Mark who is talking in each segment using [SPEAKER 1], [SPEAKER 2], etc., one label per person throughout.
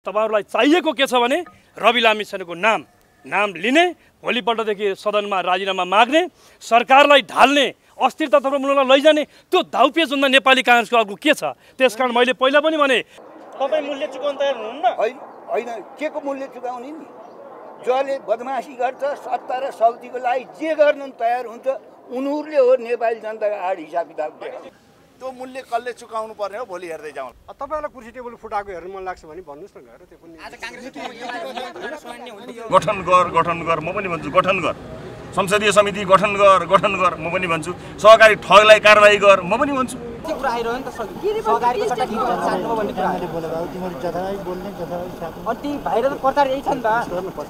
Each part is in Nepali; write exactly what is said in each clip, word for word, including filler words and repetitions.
[SPEAKER 1] तपाईहरुलाई चाहिएको के छ भने रवि लामिछानेको नाम नाम लिने, भोलिपल्टदेखि सदनमा राजीनामा माग्ने, सरकारलाई ढाल्ने, अस्थिरतातर्फ मुलुकलाई लैजाने, त्यो दाउपेच भन्दा नेपाली कांग्रेसको अर्को के छ? त्यसकारण मैले पहिला पनि भने
[SPEAKER 2] तपाई मूल्य चुकाउन तयार हुनुहुन्न?
[SPEAKER 3] हैन हैन के को मूल्य चुकाउने नि? जसले बदमासी गर्छ, सत्ता र शक्तिको लागि जे गर्न तयार हुन्छ उनीहरूले हो नेपाली जनताको आड हिसाब किताब देखाउँछ।
[SPEAKER 2] त्यो मूल्य कसले चुकाउनु पर्ने हो भोलि हेर्दै जाउँ।
[SPEAKER 4] तपाईलाई कुर्सी टेबल फुटाएको हेर्न मन लाग्छ भने भन्नुस् न गएर त्यो पनि।
[SPEAKER 5] गठन गर गठन गर म पनि भन्छु गठन गर। संसदीय समिति गठन गर गठन गर म पनि भन्छु। सहकारी ठगलाई कारबाही गर म पनि भन्छु।
[SPEAKER 6] के कुरा आइरह्यो नि त सहकारीको सट्टा किन छाड्नु भन्ने कुरा बोले बाबु तिम्रो जथाभाइ बोल्ने जथाभाइ छाड्नु अनि ती बाहिर त प्रचार यही छ नि त।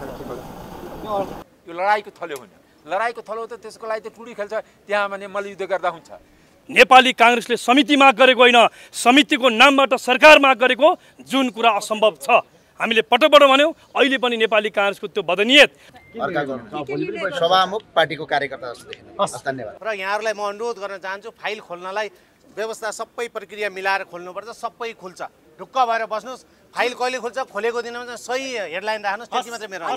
[SPEAKER 7] यो लडाईको थलो होइन, लडाईको थलो त त्यसको लागि त टुडी खेल्छ, त्यहाँ भने मल्लयुद्ध गर्दा हुन्छ।
[SPEAKER 1] नेपाली कांग्रेसले समिति माग गरेको होइन, समितिको नामबाट सरकार माग गरेको, जुन कुरा असम्भव छ। हामीले पटक पटक भन्यौं, अहिले पनि नेपाली कांग्रेसको त्यो बदनियत
[SPEAKER 8] सभामुख पार्टीको कार्यकर्ता जस्तो देखिन्छ। धन्यवाद।
[SPEAKER 2] र यहाँहरूलाई म अनुरोध गर्न चाहन्छु, फाइल खोल्नलाई व्यवस्था सबै प्रक्रिया मिलाएर खोल्नुपर्छ, सबै खुल्छ, ढुक्क भएर बस्नुहोस्। फाइल कहिले खुल्छ, खोलेको दिनमा चाहिँ सही हेडलाइन राख्नुहोस्, त्यति मात्रै मेरो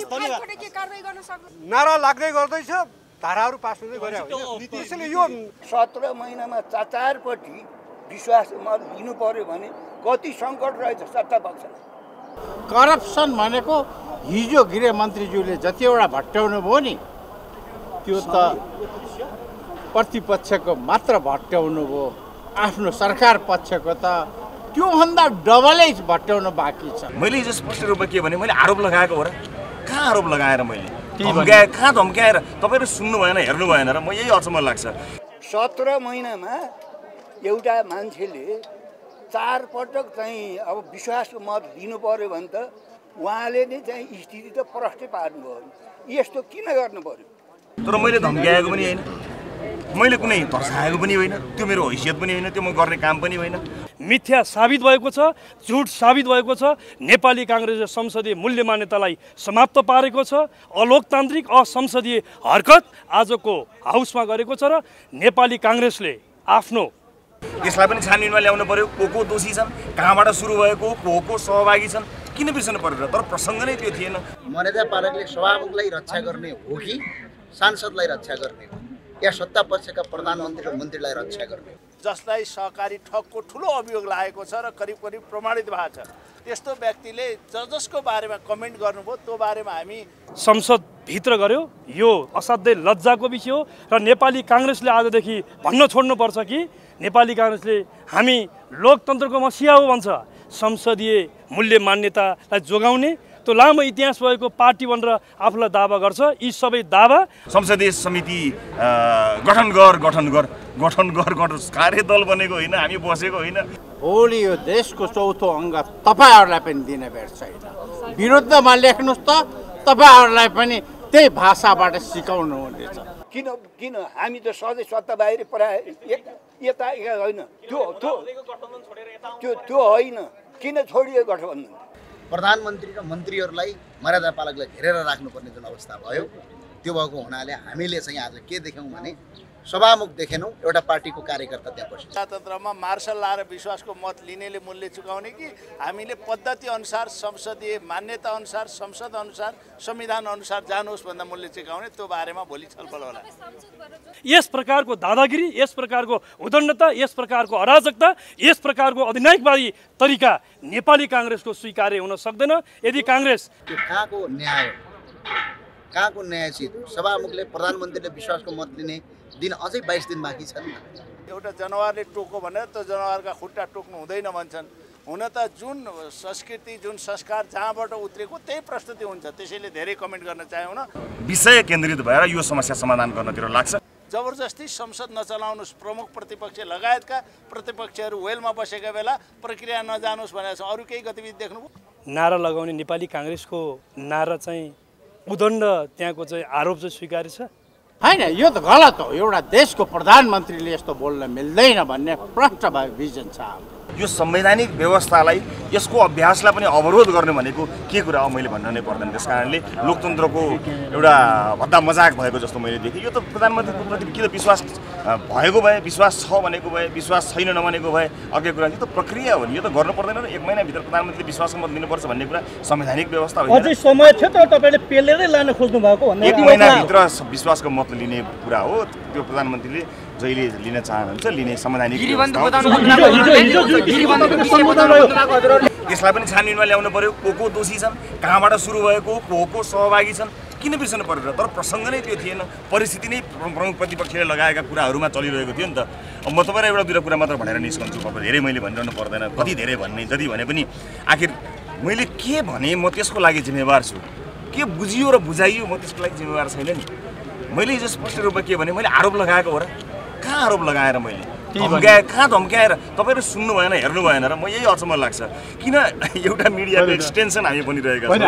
[SPEAKER 4] नारा लाग्दै गर्दैछ, धाराहरू पास हुँदै गयो। त्यसैले यो
[SPEAKER 3] सत्र महिनामा चार चारपट्टि विश्वास मत लिनु पर्यो भने कति सङ्कट रहेछ सत्ता पक्षमा।
[SPEAKER 9] करप्सन भनेको हिजो गृहमन्त्रीज्यूले जतिवटा भट्ट्याउनु भयो नि त्यो त प्रतिपक्षको मात्र भट्ट्याउनु भयो, आफ्नो सरकार पक्षको त त्योभन्दा डबलै भट्ट्याउनु बाँकी छ।
[SPEAKER 5] मैले हिजो स्पष्ट रूपमा के भने मैले आरोप लगाएको हो र? कहाँ आरोप लगाएर मैले धम्काए, कहाँ धम्काएर? तपाईँहरू सुन्नु भएन, हेर्नु भएन र म यही अचम्म लाग्छ।
[SPEAKER 3] सत्र महिनामा एउटा मान्छेले चार पटक चाहिँ अब विश्वासको मत लिनु पर्यो भने त उहाँले नै चाहिँ स्थिति त प्रष्टै पार्नुभयो। यस्तो किन गर्नु पर्यो?
[SPEAKER 5] तर मैले धम्काएको पनि होइन, मैले कुनै तर्साएको पनि होइन, त्यो मेरो हैसियत पनि होइन, त्यो म गर्ने काम पनि होइन।
[SPEAKER 1] मिथ्या साबित भएको छ, झुट साबित भएको छ। नेपाली कांग्रेसले संसदीय मूल्य मान्यतालाई समाप्त पारेको छ। अलोकतान्त्रिक असंसदीय हरकत आजको हाउसमा गरेको छ र नेपाली कांग्रेसले आफ्नो
[SPEAKER 5] यसलाई पनि छानबिनमा ल्याउनु पर्यो। को को दोषी छन्, कहाँबाट सुरु भएको, को को सहभागी छन्, किन बिर्सनु पर्यो? तर प्रसङ्ग नै त्यो थिएन।
[SPEAKER 8] मर्यादा पालकले सभामुखलाई रक्षा गर्ने हो कि सांसदलाई रक्षा गर्ने हो, या सत्ता पक्षका प्रधानमन्त्री र मन्त्रीलाई रक्षा गर्ने?
[SPEAKER 2] जसलाई सहकारी ठगको ठुलो अभियोग लागेको छ र करिब करिब प्रमाणित भएको छ, त्यस्तो व्यक्तिले ज जसको बारेमा कमेन्ट गर्नुभयो त्यो बारेमा हामी
[SPEAKER 1] संसद भित्र गर्यो। यो असाध्यै लज्जाको विषय हो र नेपाली कांग्रेसले आजदेखि भन्न छोड्नुपर्छ कि नेपाली कांग्रेसले हामी लोकतन्त्रको मसिहा हो भन्छ। संसदीय मूल्य मान्यतालाई जोगाउने त्यो लामो इतिहास भएको पार्टी भनेर आफूलाई दावा गर्छ। यी सबै दावा
[SPEAKER 5] संसदीय समिति गठन गर गठन गर गठन गर गठन कार्यदल बनेको होइन, हामी बसेको होइन।
[SPEAKER 9] भोलि यो देशको चौथो अङ्ग तपाईँहरूलाई पनि दिने बेर छैन। विरुद्धमा लेख्नुहोस् त तपाईँहरूलाई पनि त्यही भाषाबाट सिकाउनु हुनेछ।
[SPEAKER 3] किन किन हामी त सधैँ सत्ता बाहिर पराए यता होइन, त्यो त्यो त्यो त्यो होइन। किन छोडियो गठबन्धन?
[SPEAKER 8] प्रधानमन्त्री र मन्त्रीहरूलाई मर्यादा पालकलाई घेरेर राख्नुपर्ने जुन अवस्था भयो त्यो भएको हुनाले हामीले चाहिँ आज के देख्यौँ भने सभामुख देखेनौँ, एउटा पार्टीको कार्यकर्ता त्यहाँ बस्छ।
[SPEAKER 2] लोकतन्त्रमा मार्शल लाएर विश्वासको मत लिनेले मूल्य चुकाउने कि हामीले पद्धति अनुसार, संसदीय मान्यता अनुसार, संसद अनुसार, संविधान अनुसार जानुहोस् भन्दा मूल्य चुकाउने, त्यो बारेमा भोलि छलफल होला।
[SPEAKER 1] यस प्रकारको दादागिरी, यस प्रकारको उदण्डता, यस प्रकारको अराजकता, यस प्रकारको अधिनायकवादी तरिका नेपाली कांग्रेसको स्वीकार्य हुन सक्दैन। यदि कांग्रेस
[SPEAKER 8] त्यो कहाँको न्याय हो, कहाँको न्यायसित सभामुखले प्रधानमन्त्रीले विश्वासको मत लिने दिन अझै बाइस दिन बाँकी छन्।
[SPEAKER 2] एउटा जनावरले टोको भनेर त्यो जनावरका खुट्टा टोक्नु हुँदैन भन्छन्। हुन त जुन संस्कृति, जुन संस्कार जहाँबाट उत्रेको त्यही प्रस्तुति हुन्छ। त्यसैले धेरै कमेन्ट गर्न चाह्यौँ न।
[SPEAKER 5] विषय केन्द्रित भएर यो समस्या समाधान गर्नतिर लाग्छ।
[SPEAKER 2] जबरजस्ती संसद नचलाउनुहोस्, प्रमुख प्रतिपक्ष लगायतका प्रतिपक्षहरू वेलमा बसेका बेला प्रक्रिया नजानुहोस् भनेर छ। अरू केही गतिविधि देख्नुभयो?
[SPEAKER 1] नारा लगाउने नेपाली कांग्रेसको नारा चाहिँ उदण्ड त्यहाँको चाहिँ आरोप चाहिँ स्वीकार्य छ
[SPEAKER 9] होइन। यो त गलत हो। एउटा देशको प्रधानमन्त्रीले यस्तो बोल्न मिल्दैन भन्ने प्रष्ट भिजन छ।
[SPEAKER 5] यो संवैधानिक व्यवस्थालाई, यसको अभ्यासलाई पनि अवरोध गर्ने भनेको के कुरा हो मैले भन्न नै पर्दैन। त्यस कारणले लोकतन्त्रको एउटा भद्दा मजाक भएको जस्तो मैले देखेँ। यो त प्रधानमन्त्रीको प्रति के त विश्वास भएको भए विश्वास छ भनेको भए विश्वास छैन नभनेको भए अर्कै कुरा। यो त प्रक्रिया हो नि, यो त गर्नु पर्दैन र एक महिनाभित्र प्रधानमन्त्रीले विश्वासको मत दिनुपर्छ भन्ने कुरा संवैधानिक व्यवस्था होइन।
[SPEAKER 1] अझै समय थियो तर तपाईँले पेलेरै लान खोज्नु भएको भन्ने
[SPEAKER 5] एक महिनाभित्र विश्वासको मत लिने कुरा हो त्यो। प्रधानमन्त्रीले जहिले लिन चाहनुहुन्छ लिने संवैधानिक यसलाई पनि छानबिनमा ल्याउनु पर्यो। को को दोषी छन्, कहाँबाट सुरु भएको, को को सहभागी छन्, किन बिर्सनु पर्यो र? तर प्रसङ्ग नै त्यो थिएन, परिस्थिति नै प्रमुख प्रतिपक्षले लगाएका कुराहरूमा चलिरहेको थियो नि त। अब म तपाईँलाई एउटा दुईवटा कुरा मात्र भनेर निस्कन्छु, अब धेरै मैले भनिरहनु पर्दैन, कति धेरै भन्ने, जति भने पनि आखिर मैले के भने म त्यसको लागि जिम्मेवार छु, के बुझियो र बुझाइयो म त्यसको लागि जिम्मेवार छैन नि। मैले हिजो स्पष्ट रूपमा के भने मैले आरोप लगाएको हो र? कहाँ आरोप लगाएर मैले धम्क्याए, कहाँ धम्क्याएर? तपाईँहरू सुन्नु भएन, हेर्नु भएन र? म यही अचम्म लाग्छ किन एउटा मिडियाको एक्सटेन्सन हामी बनिरहेका छौँ।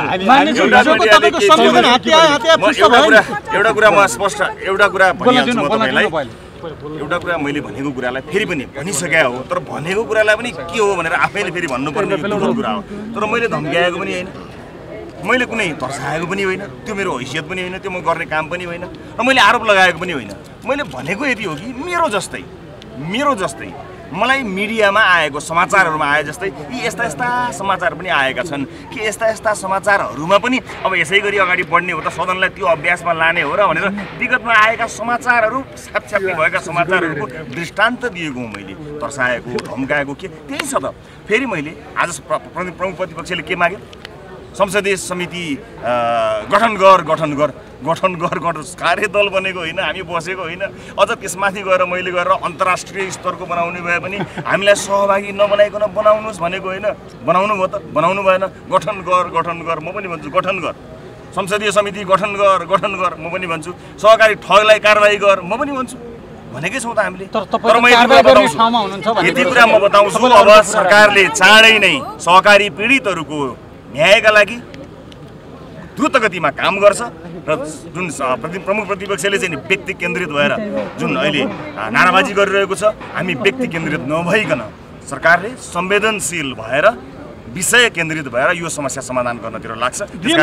[SPEAKER 5] एउटा कुरा म स्पष्ट एउटा कुरा भनिहाल्छु म तपाईँलाई, एउटा कुरा मैले भनेको कुरालाई फेरि पनि भनिसकेको हो, तर भनेको कुरालाई पनि के हो भनेर आफैले फेरि भन्नुपर्ने कुरा हो। तर मैले धम्क्याएको पनि होइन, मैले कुनै तर्साएको पनि होइन, त्यो मेरो हैसियत पनि होइन, त्यो म गर्ने काम पनि होइन, र मैले आरोप लगाएको पनि होइन। मैले भनेको यति हो कि मेरो जस्तै मेरो जस्तै मलाई मिडियामा आएको समाचारहरूमा आए जस्तै यी यस्ता यस्ता समाचार पनि आएका छन् कि यस्ता यस्ता समाचारहरूमा पनि अब यसै गरी अगाडि बढ्ने हो त, सदनलाई त्यो अभ्यासमा लाने हो र भनेर विगतमा आएका समाचारहरू छापछापी भएका समाचारहरूको दृष्टान्त दिएको हुँ मैले। तर्साएको, धम्काएको के त्यही छ त। फेरि मैले आज प्रमुख प्रतिपक्षले के माग्यो? संसदीय समिति गठन गर गठन गर गठन गर गठन कार्यदल बनेको होइन, हामी बसेको होइन। अझ त्यसमाथि गएर मैले गएर अन्तर्राष्ट्रिय स्तरको बनाउने भए पनि हामीलाई सहभागी नबनाइकन बनाउनुहोस् भनेको होइन। बनाउनु भयो त? बनाउनु भएन। गठन गर गठन गर म पनि भन्छु, गठन गर। संसदीय समिति गठन गर गठन गर म पनि भन्छु। सहकारी ठगलाई कारबाही गर म पनि भन्छु। भनेकै छौँ त हामीले। तर म यति कुरा म बताउँछु, अब सरकारले चाँडै नै सहकारी पीडितहरूको न्यायका लागि द्रुत गतिमा काम गर्छ र जुन प्रमुख प्रतिपक्षले चाहिँ व्यक्ति केन्द्रित भएर जुन अहिले नाराबाजी गरिरहेको छ, हामी व्यक्ति केन्द्रित नभइकन सरकारले संवेदनशील भएर विषय केन्द्रित भएर यो समस्या समाधान गर्नतिर लाग्छ।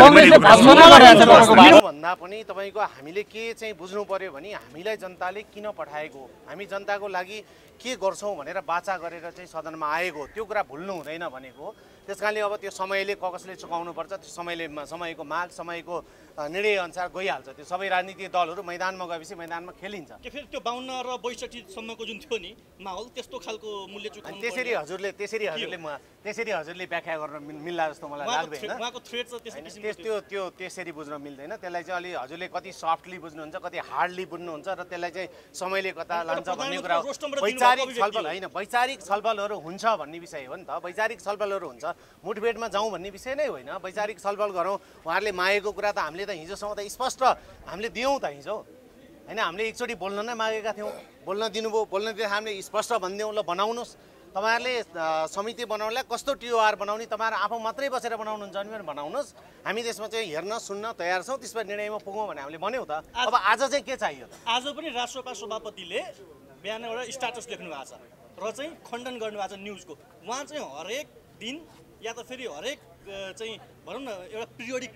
[SPEAKER 10] भन्दा पनि तपाईँको हामीले के चाहिँ बुझ्नु पर्यो भने हामीलाई जनताले किन पठाएको, हामी जनताको लागि के गर्छौँ भनेर बाचा गरेर चाहिँ सदनमा आएको, त्यो कुरा भुल्नु हुँदैन भनेको। त्यस कारणले अब त्यो समयले कसले चुकाउनु पर्छ, त्यो समयले समयको माग समयको निर्णय अनुसार गइहाल्छ। त्यो सबै राजनीतिक दलहरू मैदानमा गएपछि मैदानमा खेलिन्छ।
[SPEAKER 1] फेरि त्यो बाउन्न र बैसठी सम्मको जुन थियो नि माहौल, त्यस्तो खालको मूल्य चुकाउनु
[SPEAKER 10] त्यसरी हजुरले त्यसरी हजुरले त्यसरी हजुरले व्याख्या गर्न मिल्ला जस्तो मलाई लाग्दैन।
[SPEAKER 1] उहाँको थ्रेड चाहिँ
[SPEAKER 10] त्यो त्यो त्यसरी बुझ्न मिल्दैन। त्यसलाई चाहिँ अलि हजुरले कति सफ्टली बुझ्नुहुन्छ, कति हार्डली बुझ्नुहुन्छ र त्यसलाई चाहिँ समयले कता लान्छ भन्ने कुरा हो। वैचारिक छलफल होइन, वैचारिक छलफलहरू हुन्छ भन्ने विषय हो नि त। वैचारिक छलफलहरू हुन्छ, मुठभेडमा जाउँ भन्ने विषय नै होइन। वैचारिक छलफल गरौँ। उहाँहरूले मागेको कुरा त हामीले त हिजोसम्म त स्पष्ट हामीले दियौँ त हिजो होइन। हामीले एकचोटि बोल्न नै मागेका थियौँ, बोल्न दिनुभयो। बोल्न दिँदा हामीले स्पष्ट भनिदियौँ, ल बनाउनुहोस्। तपाईँहरूले समिति बनाउनलाई कस्तो टिओआर बनाउने, तपाईँहरू आफू मात्रै बसेर बनाउनुहुन्छ भने पनि बनाउनुहोस्। हामी त्यसमा चाहिँ हेर्न सुन्न तयार छौँ, त्यसमा निर्णयमा पुगौँ भने हामीले भन्यौँ त। अब आज चाहिँ के चाहियो?
[SPEAKER 1] आज पनि राष्ट्रपा सभापतिले बिहान एउटा स्ट्याटस लेख्नु भएको छ र चाहिँ खण्डन गर्नुभएको छ न्युजको। उहाँ चाहिँ हरेक दिन या त फेरि हरेक चाहिँ भनौँ न एउटा पिरियोडिक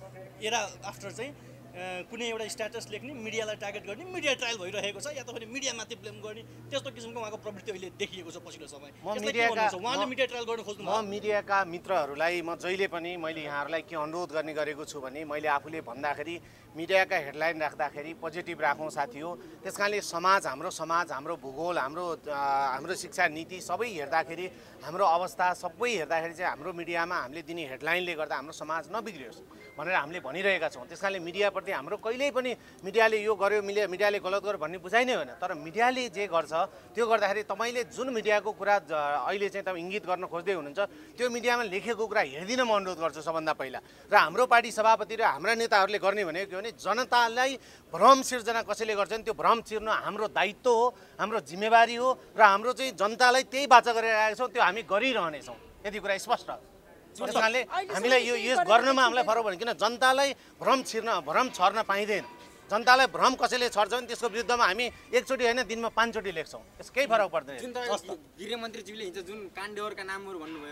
[SPEAKER 1] एरा आफ्टर चाहिँ कुनै एउटा स्ट्याटस लेख्ने, मिडियालाई टार्गेट गर्ने, मिडिया ट्रायल भइरहेको छ या त फेरि मिडियामाथि ब्लेम गर्ने, त्यस्तो किसिमको उहाँको प्रवृत्ति अहिले देखिएको छ पछिल्लो समय।
[SPEAKER 10] म मिडियाका
[SPEAKER 1] उहाँले मिडिया ट्रायल गर्न खोज्नु
[SPEAKER 10] म मिडियाका मित्रहरूलाई म जहिले पनि मैले यहाँहरूलाई के अनुरोध गर्ने गरेको छु भने मैले आफूले भन्दाखेरि मिडियाका हेडलाइन राख्दाखेरि पोजिटिभ राखौँ साथी हो। त्यस कारणले समाज, हाम्रो समाज, हाम्रो भूगोल, हाम्रो हाम्रो शिक्षा नीति सबै हेर्दाखेरि, हाम्रो अवस्था सबै हेर्दाखेरि चाहिँ हाम्रो मिडियामा हामीले दिने हेडलाइनले गर्दा हाम्रो समाज नबिग्रियोस् भनेर हामीले भनिरहेका छौँ। त्यस कारणले मिडियाप्रति हाम्रो कहिल्यै पनि मिडियाले यो गर्यो, मिडिया मिडियाले गलत गर्यो भन्ने बुझाइ नै होइन। तर मिडियाले जे गर्छ त्यो गर्दाखेरि तपाईँले जुन मिडियाको कुरा अहिले चाहिँ तपाईँ इङ्गित गर्न खोज्दै हुनुहुन्छ, त्यो मिडियामा लेखेको कुरा हेरिदिन म अनुरोध गर्छु सबभन्दा पहिला। र हाम्रो पार्टी सभापति र हाम्रा नेताहरूले गर्ने भनेको के भने जनतालाई भ्रम सिर्जना कसैले गर्छन्, त्यो भ्रम चिर्न हाम्रो दायित्व हो, हाम्रो जिम्मेवारी हो र हाम्रो चाहिँ जनतालाई त्यही बाचा गरिरहेका छौँ, त्यो हामी गरिरहनेछौँ। यति कुरा स्पष्ट। त्यस कारणले हामीलाई यो यस गर्नमा हामीलाई फरक पर्दैन, किन जनतालाई भ्रम छिर्न भ्रम छर्न पाइँदैन। जनतालाई भ्रम कसैले छर्छ भने त्यसको विरुद्धमा हामी एकचोटि होइन दिनमा पाँचचोटि लेख्छौँ, त्यस केही फरक पर्दैन।
[SPEAKER 6] जुन त गृहमन्त्रीज्यूले हिजो जुन काण्डहरूका नामहरू भन्नुभयो,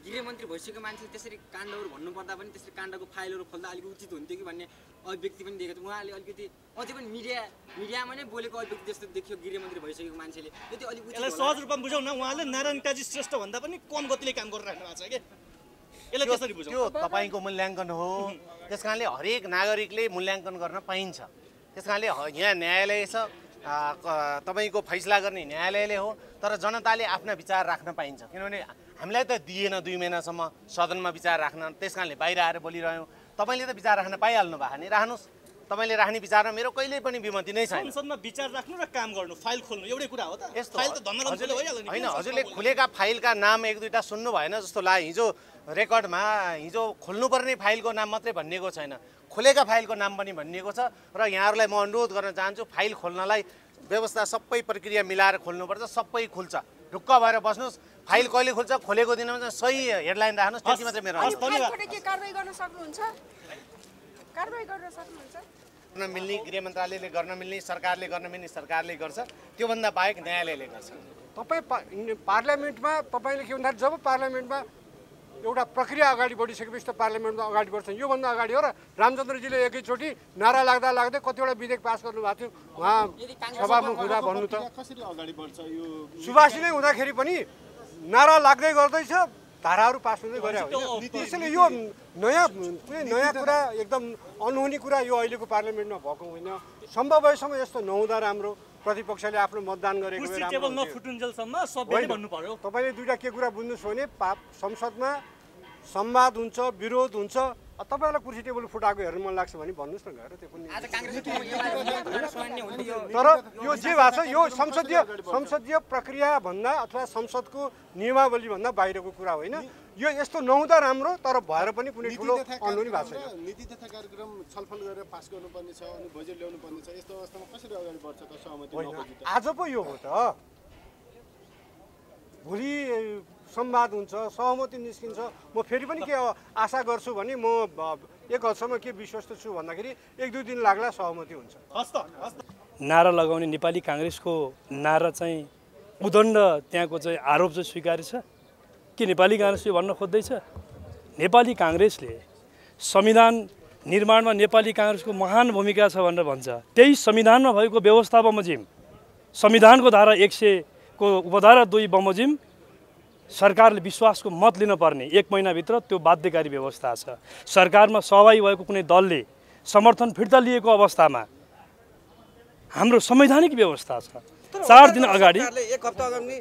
[SPEAKER 6] गृहमन्त्री भइसकेको मान्छे त्यसरी काण्डहरू भन्नुपर्दा पनि त्यसरी काण्डको फाइलहरू खोल्दा अलिक उचित हुन्थ्यो कि भन्ने अभिव्यक्ति पनि दिएको थियो। उहाँले अलिकति अझै पनि मिडिया मिडियामा नै बोलेको अभिव्यक्ति जस्तो देखियो गृहमन्त्री भइसकेको मान्छेले। त्यो चाहिँ अलिक उचित
[SPEAKER 11] यसलाई सहज रूपमा बुझाउँ न, उहाँले नारायण काजी श्रेष्ठ भन्दा पनि कम गतिले काम गरिराख्नु भएको छ कि यसलाई कसरी बुझाउँ?
[SPEAKER 10] त्यो तपाईँको मूल्याङ्कन हो। त्यस कारणले हरेक नागरिकले मूल्याङ्कन गर्न पाइन्छ। त्यस कारणले यहाँ न्यायालय छ, तपाईँको फैसला गर्ने न्यायालयले हो, तर जनताले आफ्ना विचार राख्न पाइन्छ। किनभने हामीलाई त दिएन दुई महिनासम्म सदनमा विचार राख्न, त्यस कारणले बाहिर आएर बोलिरह्यौँ। तपाईँले त विचार राख्न पाइहाल्नु भएको नि, राख्नुहोस्। तपाईँले राख्ने विचारमा मेरो कहिल्यै पनि विमति नै छैन।
[SPEAKER 11] संसदमा विचार राख्नु र काम गर्नु, फाइल खोल्नु एउटै कुरा हो त?
[SPEAKER 10] यस्तो
[SPEAKER 11] फाइल त धन्दाले भइहाल्यो नि।
[SPEAKER 10] होइन, हजुरले खुलेका फाइलका नाम एक दुईवटा सुन्नु भएन जस्तो लाग्यो। हिजो रेकर्डमा हिजो खोल्नुपर्ने फाइलको नाम मात्रै भनिएको छैन, खोलेका फाइलको नाम पनि भनिएको छ। र यहाँहरूलाई म अनुरोध गर्न चाहन्छु, फाइल खोल्नलाई व्यवस्था सबै प्रक्रिया मिलाएर खोल्नुपर्छ। सबै खुल्छ, ढुक्क भएर बस्नुहोस्। फाइल कहिले खुल्छ, खोलेको दिनमा चाहिँ सही हेडलाइन राख्नुहोस्, त्यति मात्रै मेरो
[SPEAKER 12] के कारबाही गर्न सक्नुहुन्छ? कारबाही गर्न सक्नुहुन्छ?
[SPEAKER 10] गर्न मिल्ने गृह मन्त्रालयले गर्न मिल्ने, सरकारले गर्न मिल्ने सरकारले गर्छ, त्योभन्दा बाहेक न्यायालयले गर्छ।
[SPEAKER 4] तपाईँ पार्लियामेन्टमा तपाईँले के भन्दाखेरि जब पार्लियामेन्टमा एउटा प्रक्रिया अगाडि बढिसकेपछि त पार्लियामेन्टमा अगाडि बढ्छन्। योभन्दा अगाडि हो र रामचन्द्रजीले एकैचोटि नारा लाग्दा लाग्दै कतिवटा विधेयक पास गर्नुभएको थियो, उहाँ सभामुख हुँदा भन्नु त
[SPEAKER 11] कसरी अगाडि बढ्छ यो?
[SPEAKER 4] सुभाषी नै हुँदाखेरि पनि नारा लाग्दै गर्दैछ, धाराहरू पास हुँदै गयो। त्यसैले यो नयाँ नयाँ कुरा, एकदम अनहुने कुरा यो अहिलेको पार्लियामेन्टमा भएको होइन। सम्भव भएसम्म यस्तो नहुँदा राम्रो, प्रतिपक्षले आफ्नो मतदान गरेको तपाईँले दुईवटा के कुरा बुझ्नुहोस् भने संसदमा संवाद हुन्छ, विरोध हुन्छ। तपाईँलाई कुर्सी टेबल फुटाएको हेर्नु मन लाग्छ भने भन्नुहोस् न गएर, त्यो पनि। तर यो जे भएको छ यो संसदीय संसदीय प्रक्रिया भन्दा अथवा संसदको नियमावली भन्दा बाहिरको कुरा होइन। यो यस्तो नहुँदा राम्रो, तर भएर पनि कुनै ठुलो अनहुने भएको छैन।
[SPEAKER 11] नीति तथा कार्यक्रम छलफल गरेर पास गर्नुपर्ने छ अनि बजेट ल्याउनु पर्ने छ, यस्तो अवस्थामा कसरी अगाडि बढ्छ त? सहमति नखोजी त
[SPEAKER 4] आज पो यो हो त, भोलि संवाद हुन्छ, सहमति निस्किन्छ। म फेरि पनि के आशा गर्छु भने म एक हदसम्म के विश्वस्त छु भन्दाखेरि एक दुई दिन लाग्ला सहमति हुन्छ।
[SPEAKER 1] नारा लगाउने नेपाली काङ्ग्रेसको नारा चाहिँ उदण्ड त्यहाँको चाहिँ आरोप चाहिँ स्वीकार्य छ कि नेपाली काङ्ग्रेसले भन्न खोज्दैछ? नेपाली काङ्ग्रेसले संविधान निर्माणमा नेपाली काङ्ग्रेसको महान भूमिका छ भनेर भन्छ। त्यही संविधानमा भएको व्यवस्था बमोजिम, संविधानको धारा एक सयको उपधारा दुई बमोजिम सरकारले विश्वासको मत लिन पर्ने एक महिनाभित्र त्यो बाध्यकारी व्यवस्था छ। सरकारमा सहभागी भएको कुनै दलले समर्थन फिर्ता लिएको अवस्थामा हाम्रो संवैधानिक व्यवस्था छ। चार दिन अगाडि
[SPEAKER 6] एक हप्ता अगाडि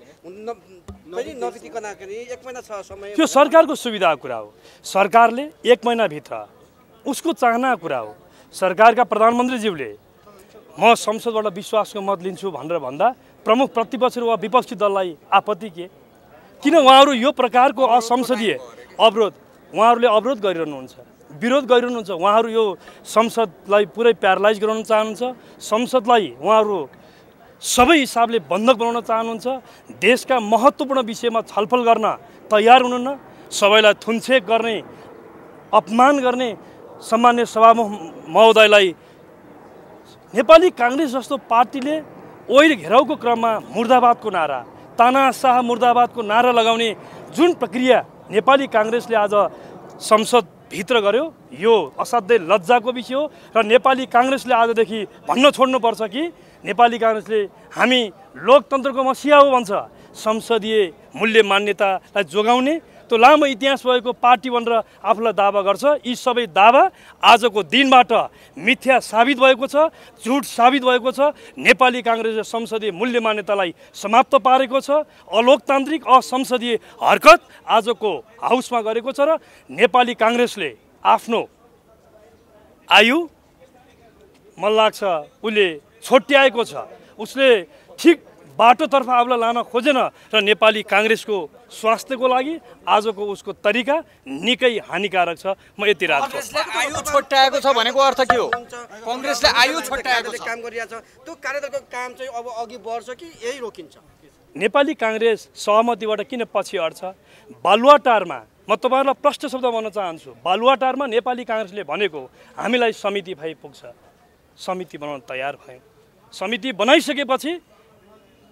[SPEAKER 6] नबितिकन एक महिना छ समय,
[SPEAKER 1] त्यो सरकारको सुविधाको कुरा हो। सरकारले एक महिनाभित्र उसको चाहना कुरा हो। सरकारका प्रधानमन्त्रीज्यूले म संसदबाट विश्वासको मत लिन्छु भनेर भन्दा प्रमुख प्रतिपक्ष वा विपक्षी दललाई आपत्ति के? किन उहाँहरू यो प्रकारको असंसदीय अवरोध उहाँहरूले अवरोध गरिरहनुहुन्छ, विरोध गरिरहनुहुन्छ? उहाँहरू यो संसदलाई पुरै प्यारालाइज गराउन चाहनुहुन्छ, संसदलाई उहाँहरू सबै हिसाबले बन्धक बनाउन चाहनुहुन्छ, देशका महत्त्वपूर्ण विषयमा छलफल गर्न तयार हुनुहुन्न, सबैलाई थुनछेक गर्ने, अपमान गर्ने सम्मान्य सभामुख महोदयलाई नेपाली काङ्ग्रेस जस्तो पार्टीले ओइल घेराउको क्रममा मुर्दाबादको नारा, तानाशाह मुर्दाबादको नारा लगाउने जुन प्रक्रिया नेपाली काङ्ग्रेसले आज संसदभित्र गर्यो, यो असाध्यै लज्जाको विषय हो। र नेपाली काङ्ग्रेसले आजदेखि भन्न छोड्नुपर्छ कि नेपाली काङ्ग्रेसले हामी लोकतन्त्रको मसिहा हो भन्छ। संसदीय मूल्य मान्यतालाई जोगाउने त्यो लामो इतिहास भएको पार्टी भनेर आफूलाई दावा गर्छ। यी सबै दावा आजको दिनबाट मिथ्या साबित भएको छ, झुट साबित भएको छ। नेपाली काङ्ग्रेसले संसदीय मूल्य मान्यतालाई समाप्त पारेको छ। अलोकतान्त्रिक असंसदीय हरकत आजको हाउसमा गरेको छ र नेपाली काङ्ग्रेसले आफ्नो आयु मलाई लाग्छ उसले छोट्याएको छ। उसले ठिक बाटोतर्फ आफूलाई लान खोजेन र नेपाली काङ्ग्रेसको स्वास्थ्यको लागि आजको उसको तरिका निकै हानिकारक छ। म यति राख्छु।
[SPEAKER 13] काङ्ग्रेसले आयु छोट्याएको छ भनेको अर्थ के हो? काङ्ग्रेसले आयु छोट्याएको छ,
[SPEAKER 6] काम गरिरहेछ, त्यो कार्यदलको काम चाहिँ अब अघि बढ्छ कि यही रोकिन्छ?
[SPEAKER 1] नेपाली काङ्ग्रेस सहमतिबाट किन पछि अट्छ? बालुवाटारमा म तपाईँहरूलाई प्रष्ट शब्द भन्न चाहन्छु, बालुवाटारमा नेपाली काङ्ग्रेसले भनेको हामीलाई समिति भइ पुग्छ, समिति बनाउन तयार भयो। समिति बनाइसकेपछि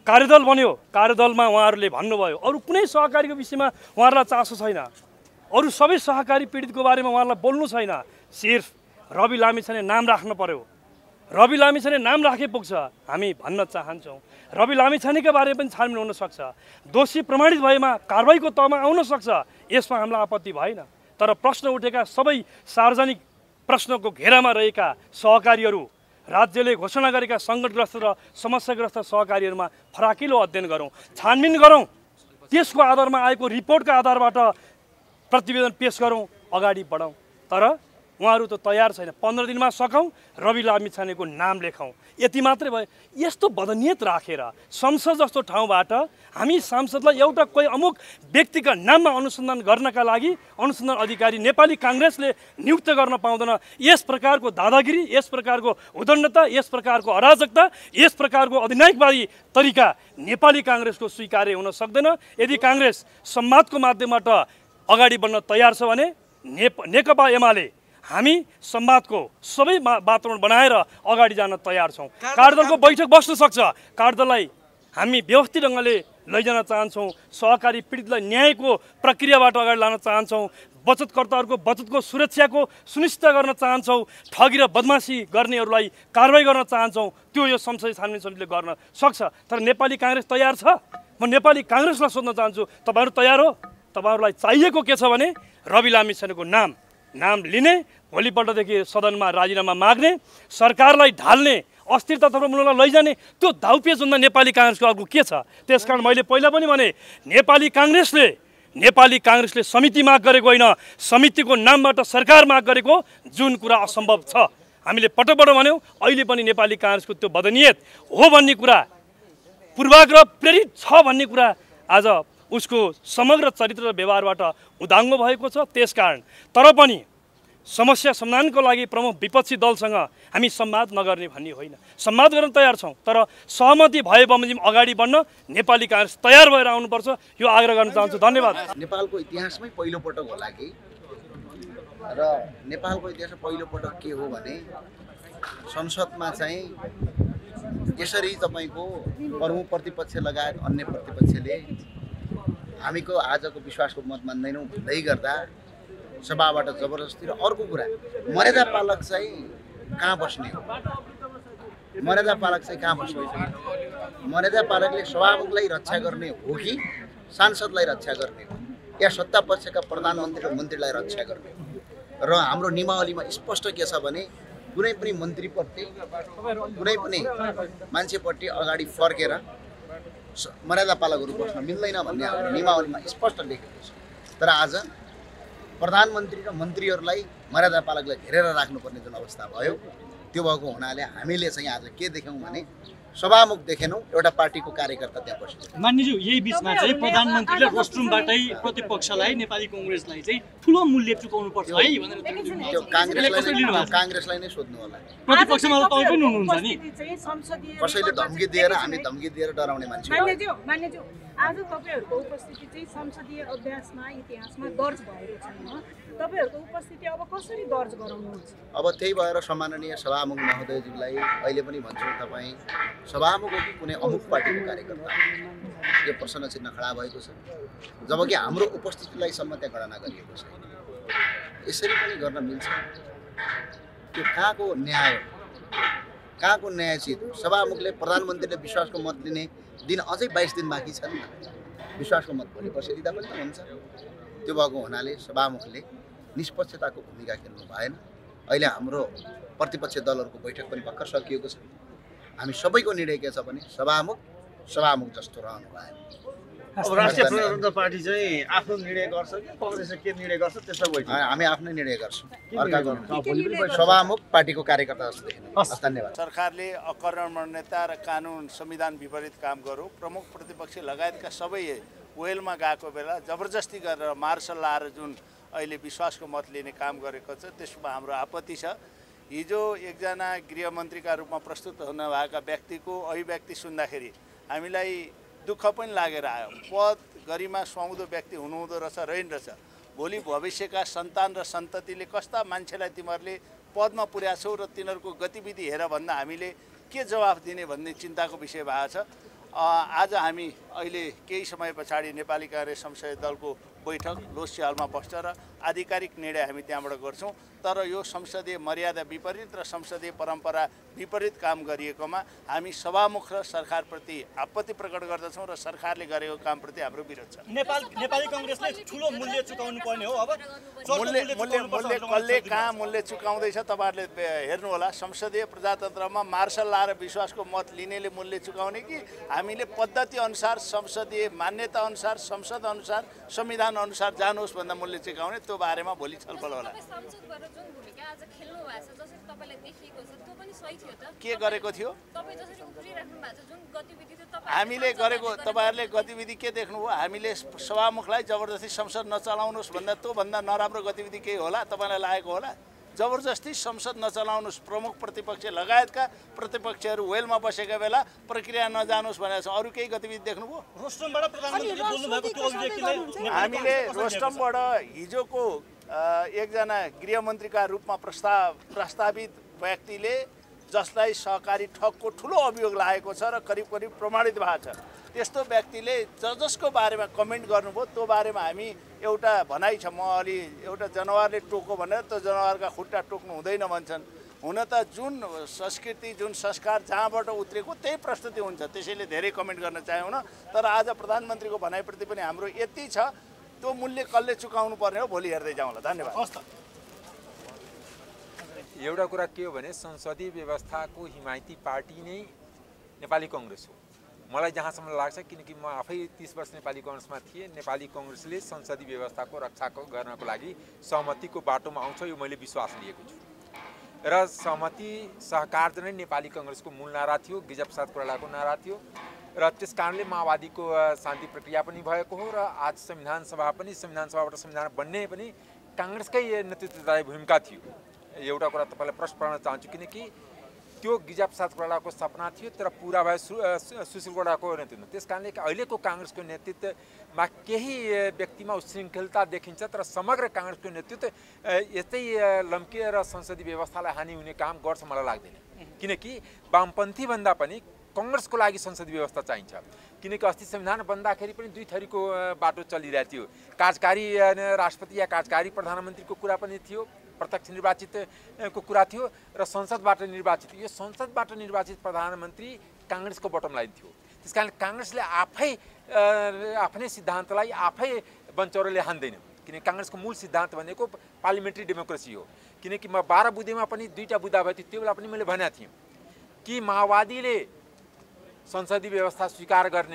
[SPEAKER 1] कार्यदल बन्यो, कार्यदलमा उहाँहरूले भन्नुभयो अरू कुनै सहकारीको विषयमा उहाँहरूलाई चासो छैन, अरू सबै सहकारी पीडितको बारेमा उहाँहरूलाई बोल्नु छैन, सिर्फ रवि लामिछाने नाम राख्नु पर्यो। रवि लामिछाने नाम राखे पुग्छ। हामी भन्न चाहन्छौँ रवि लामिछानेका बारेमा पनि छानबिन हुनसक्छ, दोषी प्रमाणित भएमा कारबाहीको तहमा आउन सक्छ, यसमा हामीलाई आपत्ति भएन। तर प्रश्न उठेका सबै सार्वजनिक प्रश्नको घेरामा रहेका सहकारीहरू, राज्यले घोषणा गरेका सङ्कटग्रस्त र समस्याग्रस्त सहकारीहरूमा फराकिलो अध्ययन गरौँ, छानबिन गरौँ, त्यसको आधारमा आएको रिपोर्टका आधारबाट प्रतिवेदन पेश गरौँ, अगाडि बढौँ। तर उहाँहरू त तयार छैन। पन्ध्र दिनमा सकौँ, रवि लामिछानेको नाम लेखौँ, यति मात्रै भयो। यस्तो बदनियत राखेर संसद जस्तो ठाउँबाट हामी सांसदलाई एउटा कोही अमुक व्यक्तिका नाममा अनुसन्धान गर्नका लागि अनुसन्धान अधिकारी नेपाली काङ्ग्रेसले नियुक्त गर्न पाउँदैन। यस प्रकारको दादागिरी, यस प्रकारको उदण्डता, यस प्रकारको अराजकता, यस प्रकारको अधिनायकवादी तरिका नेपाली काङ्ग्रेसको स्वीकार्य हुन सक्दैन। यदि काङ्ग्रेस संवादको माध्यमबाट अगाडि बढ्न तयार छ भने नेप नेकपा एमाले हामी संवादको सबै वातावरण बनाएर अगाडि जान तयार छौँ। कार्यदलको बैठक बस्न सक्छ। कार्यदललाई हामी व्यवस्थित ढङ्गले लैजान चाहन्छौँ। सहकारी पीडितलाई न्यायको प्रक्रियाबाट अगाडि लान चाहन्छौँ। बचतकर्ताहरूको बचतको सुरक्षाको सुनिश्चित गर्न चाहन्छौँ। ठगी र बदमासी गर्नेहरूलाई कारबाही गर्न चाहन्छौँ। त्यो यो संसदीय छानबिन समितिले गर्न सक्छ। तर नेपाली काङ्ग्रेस तयार छ? म नेपाली काङ्ग्रेसलाई सोध्न चाहन्छु, तपाईँहरू तयार हो? तपाईँहरूलाई चाहिएको के छ भने रवि लामिछानेको नाम नाम लिने, भोलिपल्टदेखि सदनमा राजीनामा माग्ने, सरकारलाई ढाल्ने, अस्थिरतातर्फ मुलुकलाई लैजाने, त्यो धाउपेचभन्दा नेपाली काङ्ग्रेसको अर्को के छ? त्यसकारण मैले पहिला पनि भने नेपाली काङ्ग्रेसले नेपाली काङ्ग्रेसले समिति माग गरेको होइन, समितिको नामबाट सरकार माग गरेको जुन कुरा असम्भव छ। हामीले पटक पटक भन्यौँ, अहिले पनि नेपाली काङ्ग्रेसको त्यो बदनियत हो भन्ने कुरा, पूर्वाग्रह प्रेरित छ भन्ने कुरा आज उसको समग्र चरित्र र व्यवहारबाट उदाङ्गो भएको छ। त्यसकारण तर पनि समस्या समाधानको लागि प्रमुख विपक्षी दलसँग हामी संवाद नगर्ने भन्ने होइन, संवाद गर्न तयार छौँ। तर सहमति भए बमोजिम अगाडि बढ्न नेपाली काङ्ग्रेस तयार भएर आउनुपर्छ, यो आग्रह गर्न चाहन्छु। धन्यवाद।
[SPEAKER 8] नेपालको इतिहासमै पहिलोपटक होला कि, र नेपालको इतिहासमा पहिलोपटक के हो भने संसदमा चाहिँ यसरी तपाईँको प्रमुख प्रतिपक्ष लगायत अन्य प्रतिपक्षले हामीको आजको विश्वासको मत मान्दैनौँ भन्दै गर्दा सभाबाट जबरजस्ती। र अर्को कुरा, मर्यादा पालक चाहिँ कहाँ बस्ने हो? मर्यादा पालक चाहिँ कहाँ बस्ने हो? मर्यादा पालकले सभामुखलाई रक्षा गर्ने हो कि सांसदलाई रक्षा गर्ने हो, या सत्ता पक्षका प्रधानमन्त्री र मन्त्रीलाई रक्षा गर्ने हो? र हाम्रो नियमावलीमा स्पष्ट के छ भने कुनै पनि मन्त्रीप्रति, कुनै पनि मान्छेप्रति अगाडि फर्केर मर्यादा पालकहरू बस्न मिल्दैन भन्ने हाम्रो नियमावलीमा स्पष्ट लेखेको छ। तर आज प्रधानमन्त्री र मन्त्रीहरूलाई मर्यादा पालकलाई घेरेर राख्नुपर्ने जुन अवस्था भयो, त्यो भएको हुनाले हामीले चाहिँ आज के देख्यौँ भने सभामुख देखेनौँ, एउटा पार्टीको कार्यकर्ता त्यहाँ बसेको।
[SPEAKER 14] मान्यज्यू, यही बिचमा चाहिँ प्रधानमन्त्रीले रोस्ट्रुमबाटै प्रतिपक्षलाई, नेपाली काङ्ग्रेसलाई चाहिँ ठुलो मूल्य चुकाउनु पर्छ है भनेर
[SPEAKER 8] त्यो काङ्ग्रेसलाई काङ्ग्रेसलाई नै सोध्नु होला।
[SPEAKER 14] प्रतिपक्षमा त तपाईँ पनि हुनुहुन्छ नि।
[SPEAKER 8] कसैले धम्की दिएर, हामी धम्की दिएर डराउने मान्छे हो।
[SPEAKER 12] मान्यज्यू, मान्यज्यू, आज तपाईँहरूको उपस्थिति चाहिँ संसदीय अभ्यासमा, इतिहासमा दर्ज भएको छैन। तपाईँहरूको उपस्थिति अब कसरी दर्ज गराउनुहुन्छ?
[SPEAKER 8] अब त्यही भएर सम्माननीय सभामुख महोदयज्यूलाई अहिले पनि भन्छु, तपाईँ सभामुख हो कि कुनै अमुक पार्टीको कार्यकर्ता, यो प्रश्न चिन्ह खडा भएको छ। जबकि हाम्रो उपस्थितिलाई सम्म त्यहाँ गणना गरिएको छैन। यसरी पनि गर्न मिल्छ? त्यो कहाँको न्याय हो? कहाँको न्यायोचित हो? सभामुखले प्रधानमन्त्रीले विश्वासको मत लिने दिन अझै बाइस दिन बाँकी छन्। विश्वासको मत भोलि पर्सि दिँदा पनि त हुन्छ। त्यो भएको हुनाले सभामुखले निष्पक्षताको भूमिका खेल्नु भएन। अहिले हाम्रो प्रतिपक्ष दलहरूको बैठक पनि भर्खर सकिएको छ। हामी सबैको निर्णय के छ भने सभामुख सभामुख जस्तो रहनु भएन।
[SPEAKER 2] अब राष्ट्रिय प्रजातन्त्र पार्टी चाहिँ आफ्नो निर्णय गर्छ कि कङ्ग्रेसले के निर्णय गर्छ त्यसमा बैठक?
[SPEAKER 8] हामी आफ्नै निर्णय गर्छौँ। सभामुख पार्टीको कार्यकर्ता जस्तो देखिनु। धन्यवाद।
[SPEAKER 2] सरकारले अकर्मण्यता र कानुन संविधान विपरीत काम गरौँ, प्रमुख प्रतिपक्ष लगायतका सबै वेलमा गएको बेला जबरजस्ती गरेर मार्सल लाएर जुन अहिले विश्वासको मत लिने काम गरेको छ, त्यसमा हाम्रो आपत्ति छ। हिजो एकजना गृहमन्त्रीका रूपमा प्रस्तुत हुनुभएका व्यक्तिको अभिव्यक्ति सुन्दाखेरि हामीलाई दुःख पनि लागेर आयो। पद गरिमा सुहाउँदो व्यक्ति हुनुहुँदो रहेछ, रहेन रहेछ। भोलि भविष्यका सन्तान र सन्ततिले कस्ता मान्छेलाई तिमीहरूले पदमा पुर्याछौ र तिनीहरूको गतिविधि हेर भन्दा हामीले के जवाफ दिने भन्ने चिन्ताको विषय भएको छ। आज हामी अहिले केही समय पछाडि नेपाली काङ्ग्रेस संसदीय दलको बैठक लोसी हलमा बस्छ र आधिकारिक निर्णय हामी त्यहाँबाट गर्छौँ। तर यो संसदीय मर्यादा विपरीत र संसदीय परम्परा विपरीत काम गरिएकोमा हामी सभामुख र सरकारप्रति आपत्ति प्रकट गर्दछौँ र सरकारले गरेको कामप्रति हाम्रो विरोध छ।
[SPEAKER 14] नेपाल नेपाली काङ्ग्रेसले ठुलो मूल्य चुकाउनु पर्ने हो। अब
[SPEAKER 2] मूल्य मूल्य मूल्य कसले कहाँ मूल्य चुकाउँदैछ तपाईँहरूले हेर्नु होला। संसदीय प्रजातन्त्रमा मार्शल लाएर विश्वासको मत लिनेले मूल्य चुकाउने कि हामीले पद्धति अनुसार संसदीय मान्यता अनुसार संसद अनुसार संविधान अनुसार जानुहोस् भन्दा मूल्य चुकाउने, त्यो बारेमा भोलि छलफल होला। के गरेको थियो हामीले गरेको तपाईँहरूले गतिविधि के देख्नुभयो? हामीले सभामुखलाई जबरजस्ती संसद नचलाउनुहोस् भन्दा त्योभन्दा नराम्रो गतिविधि केही होला तपाईँलाई लागेको होला? जबरजस्ती संसद नचलाउनुहोस्, प्रमुख प्रतिपक्ष लगायतका प्रतिपक्षहरू वेलमा बसेका बेला प्रक्रिया नजानुहोस् भनेर अरू केही गतिविधि देख्नुभयो?
[SPEAKER 14] रोस्टमबाट प्रधानमन्त्रीले बोल्नुभएको त्यो अभिव्यक्तिलाई
[SPEAKER 2] हामीले रोस्टमबाट हिजोको एकजना गृहमन्त्रीका रूपमा प्रस्ताव प्रस्तावित व्यक्तिले जसलाई सहकारी ठगको ठुलो अभियोग लागेको छ र करिब करिब प्रमाणित भएको छ, त्यस्तो व्यक्तिले ज जसको बारेमा कमेन्ट गर्नुभयो त्यो बारेमा हामी एउटा भनाइ छ, म अलि एउटा जनावरले टोको भनेर त्यो जनावरका खुट्टा टोक्नु हुँदैन भन्छन्। हुन त जुन संस्कृति जुन संस्कार जहाँबाट उत्रेको त्यही प्रस्तुति हुन्छ, त्यसैले धेरै कमेन्ट गर्न चाहेनौँ। तर आज प्रधानमन्त्रीको भनाइप्रति पनि हाम्रो यति छ, त्यो मूल्य कसले चुकाउनु पर्ने हो भोलि हेर्दै जाउँला। धन्यवाद।
[SPEAKER 7] एउटा कुरा के हो भने संसदीय व्यवस्थाको हिमायती पार्टी नै नेपाली काङ्ग्रेस हो मलाई जहाँसम्म लाग्छ, किनकि म आफै तीस वर्ष नेपाली काङ्ग्रेसमा थिएँ। नेपाली काङ्ग्रेसले संसदीय व्यवस्थाको रक्षा गर्नको लागि सहमतिको बाटोमा आउँछ, यो मैले विश्वास लिएको छु र सहमति सहकार नै नेपाली काङ्ग्रेसको मूल नारा थियो, गिरिजा प्रसाद कोइरालाको नारा थियो र त्यस कारणले माओवादीको शान्ति प्रक्रिया पनि भएको हो र आज संविधान सभा पनि संविधान सभाबाट संविधान बन्ने पनि काङ्ग्रेसकै नेतृत्वदायी भूमिका थियो। एउटा कुरा तपाईँलाई प्रश्न पार्न चाहन्छु, किनकि त्यो गिरिजा प्रसाद कोइरालाको सपना थियो तर पुरा भयो सु सुशील कोइरालाको नेतृत्वमा। त्यस कारणले अहिलेको काङ्ग्रेसको नेतृत्वमा केही व्यक्तिमा उच्छृङ्खलता देखिन्छ, तर समग्र काङ्ग्रेसको नेतृत्व यस्तै लम्किएर संसदीय व्यवस्थालाई हानि हुने काम गर्छ मलाई लाग्दैन। किनकि वामपन्थी भन्दा पनि काङ्ग्रेसको लागि संसदीय व्यवस्था चाहिन्छ, किनकि अस्ति संविधान बन्दाखेरि पनि दुई थरीको बाटो चलिरहेको थियो। कार्यकारी राष्ट्रपति या कार्यकारी प्रधानमन्त्रीको कुरा पनि थियो, प्रत्यक्ष निर्वाचितको कुरा थियो र संसदबाट निर्वाचित। यो संसदबाट निर्वाचित प्रधानमन्त्री काङ्ग्रेसको बटम लाइन थियो। त्यस कारण काङ्ग्रेसले आफै आफ्नै सिद्धान्तलाई आफै बन्चौरोले हान्दैन, किनकि काङ्ग्रेसको मूल सिद्धान्त भनेको पार्लिमेन्ट्री डेमोक्रेसी हो। किनकि म बाह्र बुँदेमा पनि दुईवटा बुँदा भयो थियो, त्यो बेला पनि मैले भनेको थिएँ कि माओवादीले संसदीय व्यवस्था स्वीकार गर्ने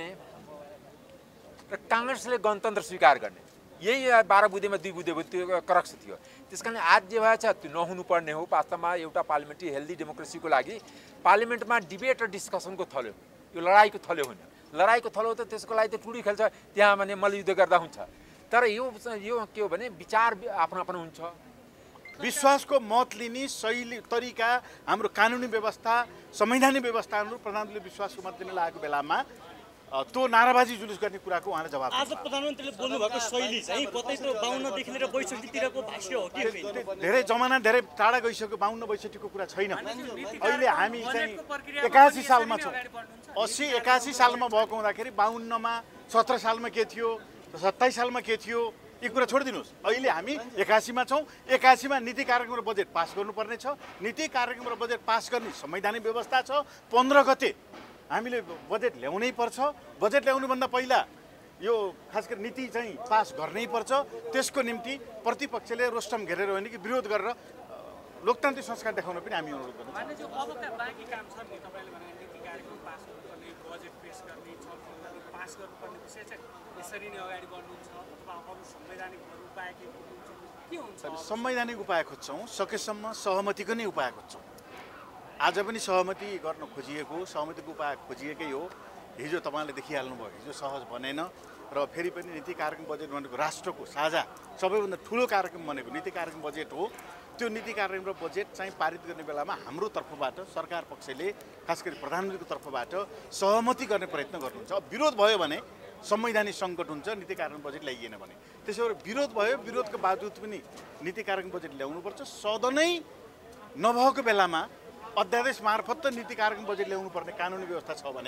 [SPEAKER 7] र काङ्ग्रेसले गणतन्त्र स्वीकार गर्ने, यही बाह्र बुँदेमा दुई बुँदे त्यो करक्स थियो। त्यस कारण आज जे भएछ त्यो नहुनुपर्ने हो। वास्तवमा एउटा पार्लिमेन्ट्री हेल्दी डेमोक्रेसीको लागि पार्लिमेन्टमा डिबेट र डिस्कसनको थलो, यो लडाइँको थलो होइन। लडाइँको थलो त त्यसको लागि त टुडी खेल्छ, त्यहाँ भने मल्लयुद्ध गर्दा हुन्छ। तर यो यो के हो भने विचार आफ्नो आफ्नो हुन्छ।
[SPEAKER 10] विश्वासको मत लिने शैली तरिका हाम्रो कानुनी व्यवस्था संवैधानिक व्यवस्था अनुरूप प्रधानमन्त्रीले विश्वासको मत लिन लागेको बेलामा त्यो नाराबाजी जुलुस गर्ने कुराको उहाँले जवाब
[SPEAKER 14] आज प्रधानमन्त्रीले बोल्नुभएको शैली चाहिँ कतै त्यो बाउन्नदेखि लिएर बैसठीतिरको भाष्य हो कि
[SPEAKER 10] धेरै जमाना धेरै टाढा गइसक्यो। बाउन्न बैसठीको कुरा छैन। अहिले हामी चाहिँ एकासी सालमा छौँ, अस्सी एकासी सालमा भएको हुँदाखेरि बाउन्नमा सत्र सालमा के थियो, सत्ताइस सालमा के थियो, यी कुरा छोडिदिनुहोस्। अहिले हामी एकासीमा छौँ। एकासीमा नीति कार्यक्रम र बजेट पास गर्नुपर्ने छ। नीति कार्यक्रम र बजेट पास गर्ने संवैधानिक व्यवस्था छ। पन्ध्र गते हामीले बजेट ल्याउनै पर्छ। बजेट ल्याउनुभन्दा पहिला यो खास गरी नीति चाहिँ पास गर्नै पर्छ। त्यसको निम्ति प्रतिपक्षले रोस्टम घेरेर होइन कि विरोध गरेर लोकतान्त्रिक संस्कार देखाउन पनि हामी अनुरोध गर्छौँ।
[SPEAKER 15] अबका बाँकी काम छ नि, तपाईँले भने नीति कार्यक्रम पास गर्नुपर्ने, बजेट पेश गर्ने, छलफल पास गर्नुपर्ने विषय चाहिँ यसरी नै अगाडि बढ्नुहुन्छ अथवा अरू संवैधानिक उपाय के के हुन्छ?
[SPEAKER 10] संवैधानिक उपाय खोज्छौँ, सकेसम्म सहमतिको नै उपाय खोज्छौँ। आज पनि सहमति गर्न खोजिएको, सहमतिको उपाय खोजिएकै हो। हिजो तपाईँले देखिहाल्नुभयो, हिजो सहज बनेन र फेरि पनि नीति कार्यक्रम बजेट भनेको राष्ट्रको साझा सबैभन्दा ठुलो कार्यक्रम भनेको नीति कार्यक्रम बजेट हो। त्यो नीति कार्यक्रम र बजेट चाहिँ पारित गर्ने बेलामा हाम्रो तर्फबाट सरकार पक्षले खास गरी प्रधानमन्त्रीको तर्फबाट सहमति गर्ने प्रयत्न गर्नुहुन्छ। विरोध भयो भने संवैधानिक सङ्कट हुन्छ, नीति कार्यक्रम बजेट ल्याइएन भने। त्यसो भएर विरोध भयो, विरोधको बावजुद पनि नीति कार्यक्रम बजेट ल्याउनुपर्छ। सदनै नभएको बेलामा अध्यादेश मार्फत त नीति कार्यक्रम बजेट ल्याउनु पर्ने कानुनी व्यवस्था छ भने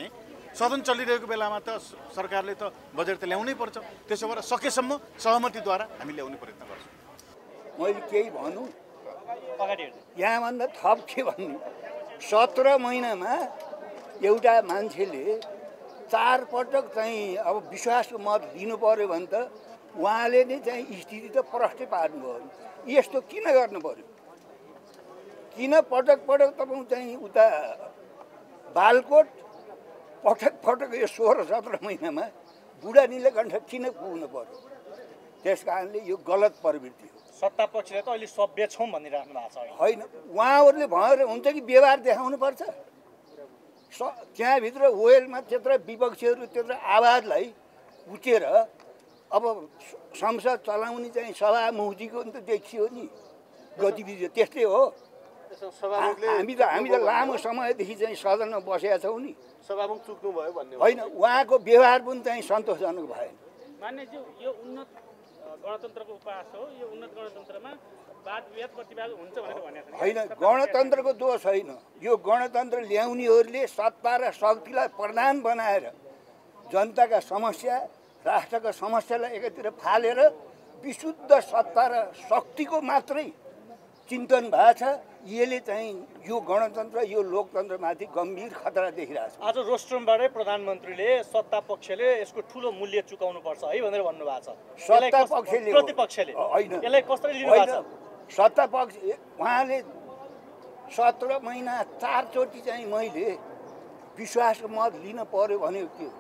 [SPEAKER 11] सदन चलिरहेको बेलामा त सरकारले त बजेट त ल्याउनै पर्छ। त्यसो भएर सकेसम्म सहमतिद्वारा हामी ल्याउने प्रयत्न गर्छौँ।
[SPEAKER 3] मैले केही भनौँ यहाँभन्दा थप के भन्नु, सत्र महिनामा एउटा मान्छेले चार पटक चाहिँ अब विश्वासको मत दिनु पर्यो भने त उहाँले नै चाहिँ स्थिति त प्रष्टै पार्नुभयो। यस्तो किन गर्नु पर्यो? किन पटक पटक तपाईँ चाहिँ उता बालकोट पटक पटक यो सोह्र सत्र महिनामा बुढा नीलकण्ठ किन पुग्नु पर्यो? त्यस कारणले यो गलत प्रवृत्ति हो।
[SPEAKER 14] सत्ता पक्षले त अहिले सभ्य छौँ भनिराख्नु भएको छ
[SPEAKER 3] होइन, उहाँहरूले भनेर हुन्छ कि व्यवहार देखाउनुपर्छ। स त्यहाँभित्र ओएलमा त्यत्र विपक्षीहरू त्यत्र आवाजलाई उचेर अब संसद चलाउने चाहिँ सभामुखजीको नि त देखियो नि गतिविधि त्यस्तै हो। हामी त हामी त लामो समयदेखि चाहिँ सदनमा बसेका छौँ नि।
[SPEAKER 11] सभामुख चुक्नु भयो भन्ने
[SPEAKER 3] होइन, उहाँको व्यवहार पनि चाहिँ सन्तोषजनक भएन।
[SPEAKER 15] मान्यज्यू, यो उन्नत गणतन्त्रको उपहास हो। यो उन्नत गणतन्त्रमा वाद विवाद प्रतिवाद हुन्छ भनेर भनेको छ।
[SPEAKER 3] होइन, गणतन्त्रको दोष होइन। यो गणतन्त्र ल्याउनेहरूले सत्ता र शक्तिलाई प्रधान बनाएर जनताका समस्या राष्ट्रका समस्यालाई एकातिर फालेर विशुद्ध सत्ता र शक्तिको मात्रै चिन्तन भएको छ। यसले चाहिँ यो गणतन्त्र यो लोकतन्त्रमाथि गम्भीर खतरा देखिरहेको छ।
[SPEAKER 14] आज रोस्ट्रमबाटै प्रधानमन्त्रीले सत्ता पक्षले यसको ठुलो मूल्य चुकाउनु पर्छ है भनेर भन्नुभएको छ।
[SPEAKER 3] सत्ता पक्षले
[SPEAKER 14] प्रतिपक्षले
[SPEAKER 3] होइन,
[SPEAKER 14] यसलाई कसरी लिनु भएको छ?
[SPEAKER 3] सत्ता पक्ष उहाँले सत्र महिना चारचोटि चाहिँ मैले विश्वासको मत लिन पर्यो भनेको के हो?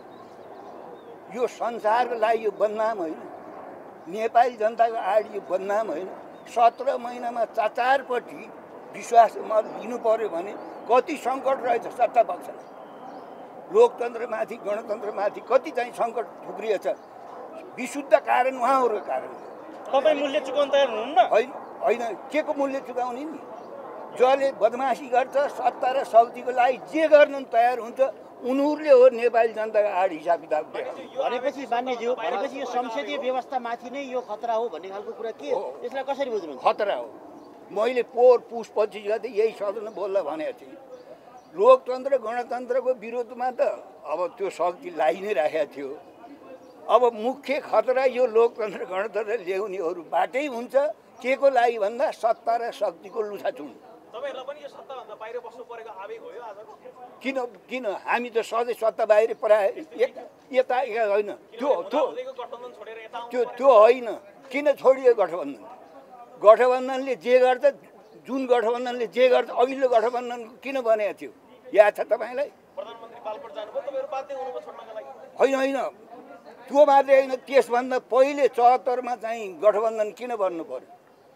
[SPEAKER 3] यो संसारको लागि यो बदनाम होइन, नेपाली जनताको आडी यो बदनाम होइन। सत्र महिनामा चार चारपट्टि विश्वासको मत लिनु पर्यो भने कति सङ्कट रहेछ सत्ता पक्षलाई। लोकतन्त्रमाथि गणतन्त्रमाथि कति चाहिँ सङ्कट थुप्रिएछ। विशुद्ध कारण उहाँहरूको कारण।
[SPEAKER 14] तपाईँ मूल्य चुकाउन तयार हुनुहुन्न?
[SPEAKER 3] होइन होइन, के को मूल्य चुकाउने नि? जसले बदमासी गर्छ सत्ता र शक्तिको लागि जे गर्न तयार हुन्छ उनीहरूले हो नेपाली जनताको आड हिसाब किताब
[SPEAKER 16] भनेपछि मान्यज्यू, भनेपछि यो संसदीय व्यवस्थामाथि नै यो खतरा हो भन्ने खालको कुरा के हो? यसलाई कसरी बुझ्नुहुन्छ?
[SPEAKER 3] खतरा हो। मैले पोहोर पुस पच्चिस गते यही सदनमा बोल्दा भनेको थिएँ, लोकतन्त्र गणतन्त्रको विरोधमा त अब त्यो शक्ति लागि नै राखेको थियो। अब मुख्य खतरा यो लोकतन्त्र गणतन्त्र ल्याउनेहरूबाटै हुन्छ। के को लागि भन्दा सत्ता र शक्तिको लुछाचुङ।
[SPEAKER 14] तपाईहरुलाई पनि यो सत्ताभन्दा बाहिर बस्नु परेको आवेग हो यो आजको?
[SPEAKER 3] किन किन हामी त सधैँ सत्ता बाहिर पराए यता होइन त्यो त्यो त्यो त्यो होइन। किन छोडियो गठबन्धन? गठबन्धनले जे गर्छ, जुन गठबन्धनले जे गर्छ अघिल्लो गठबन्धन किन बनेको थियो याद छ तपाईँलाई?
[SPEAKER 14] प्रधानमन्त्री पालकोट जानुभयो, तपाईहरु बाध्य हुनुभयो छोड्नका लागि?
[SPEAKER 3] होइन होइन, त्यो मात्रै होइन, त्यसभन्दा पहिले चौहत्तरमा चाहिँ गठबन्धन किन बन्नु पर्यो?